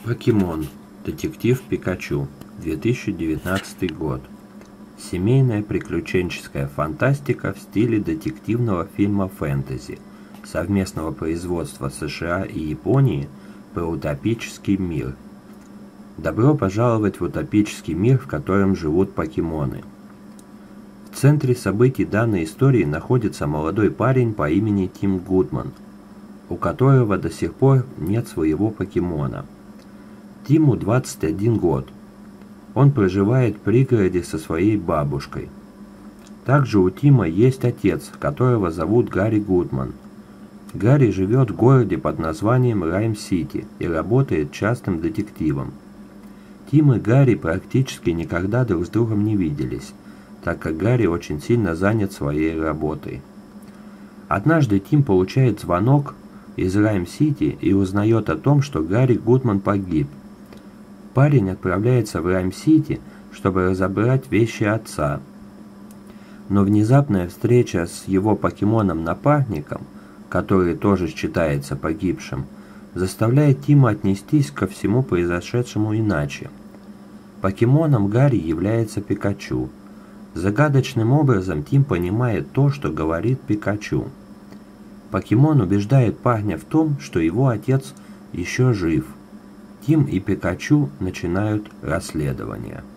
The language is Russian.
Покемон. Детектив Пикачу. 2019 год. Семейная приключенческая фантастика в стиле детективного фильма фэнтези, совместного производства США и Японии про утопический мир. Добро пожаловать в утопический мир, в котором живут покемоны. В центре событий данной истории находится молодой парень по имени Тим Гудман, у которого до сих пор нет своего покемона. Тиму 21 год. Он проживает в пригороде со своей бабушкой. Также у Тима есть отец, которого зовут Гарри Гудман. Гарри живет в городе под названием Райм-Сити и работает частным детективом. Тим и Гарри практически никогда друг с другом не виделись, так как Гарри очень сильно занят своей работой. Однажды Тим получает звонок из Райм-Сити и узнает о том, что Гарри Гудман погиб. Парень отправляется в Райм-Сити, чтобы разобрать вещи отца. Но внезапная встреча с его покемоном-напарником, который тоже считается погибшим, заставляет Тима отнестись ко всему произошедшему иначе. Покемоном Гарри является Пикачу. Загадочным образом Тим понимает то, что говорит Пикачу. Покемон убеждает парня в том, что его отец еще жив. Тим и Пикачу начинают расследование.